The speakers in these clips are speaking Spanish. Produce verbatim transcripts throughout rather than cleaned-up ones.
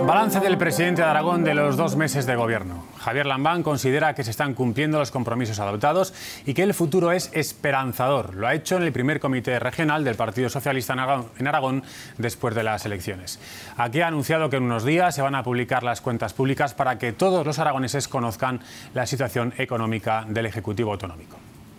Balance del presidente de Aragón de los dos meses de gobierno. Javier Lambán considera que se están cumpliendo los compromisos adoptados y que el futuro es esperanzador. Lo ha hecho en el primer comité regional del Partido Socialista en Aragón después de las elecciones. Aquí ha anunciado que en unos días se van a publicar las cuentas públicas para que todos los aragoneses conozcan la situación económica del Ejecutivo autonómico.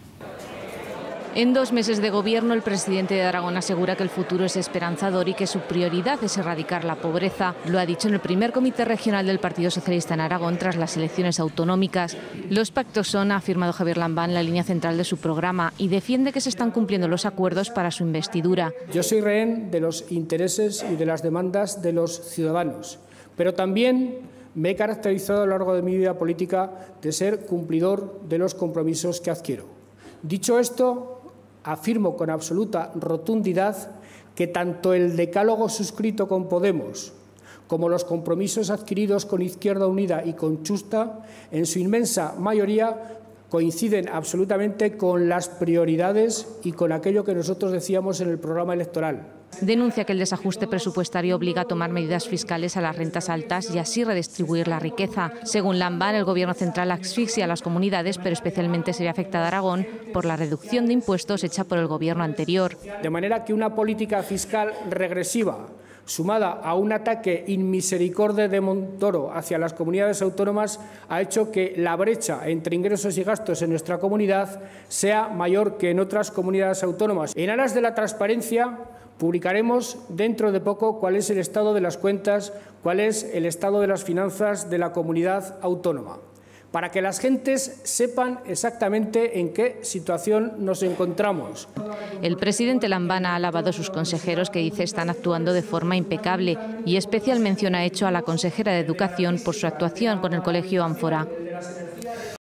En dos meses de gobierno, el presidente de Aragón asegura que el futuro es esperanzador y que su prioridad es erradicar la pobreza. Lo ha dicho en el primer comité regional del Partido Socialista en Aragón tras las elecciones autonómicas. Los pactos son, ha afirmado Javier Lambán, la línea central de su programa y defiende que se están cumpliendo los acuerdos para su investidura. Yo soy rehén de los intereses y de las demandas de los ciudadanos, pero también me he caracterizado a lo largo de mi vida política de ser cumplidor de los compromisos que adquiero. Dicho esto, afirmo con absoluta rotundidad que tanto el decálogo suscrito con Podemos como los compromisos adquiridos con Izquierda Unida y con Chusta, en su inmensa mayoría, coinciden absolutamente con las prioridades y con aquello que nosotros decíamos en el programa electoral. Denuncia que el desajuste presupuestario obliga a tomar medidas fiscales a las rentas altas y así redistribuir la riqueza. Según Lambán, el Gobierno central asfixia a las comunidades, pero especialmente se ve afectada a Aragón por la reducción de impuestos hecha por el Gobierno anterior. De manera que una política fiscal regresiva, sumada a un ataque inmisericorde de Montoro hacia las comunidades autónomas, ha hecho que la brecha entre ingresos y gastos en nuestra comunidad sea mayor que en otras comunidades autónomas. En aras de la transparencia, publicaremos dentro de poco cuál es el estado de las cuentas, cuál es el estado de las finanzas de la comunidad autónoma, para que las gentes sepan exactamente en qué situación nos encontramos. El presidente Lambán ha alabado a sus consejeros, que dice están actuando de forma impecable, y especial mención ha hecho a la consejera de Educación por su actuación con el Colegio Ánfora.